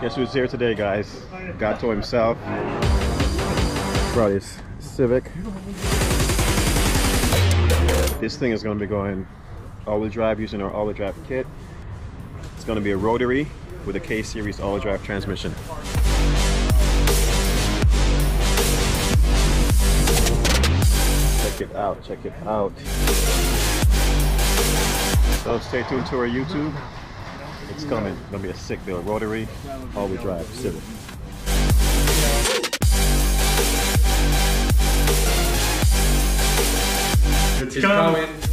Guess who's here today, guys? GATO himself. Brought his Civic. This thing is going to be going all-wheel drive using our all-wheel drive kit. It's going to be a rotary with a K-series all-wheel drive transmission. Check it out, check it out. So stay tuned to our YouTube. It's coming. It's going to be a sick build. Rotary, all-wheel drive, Civic. It's coming.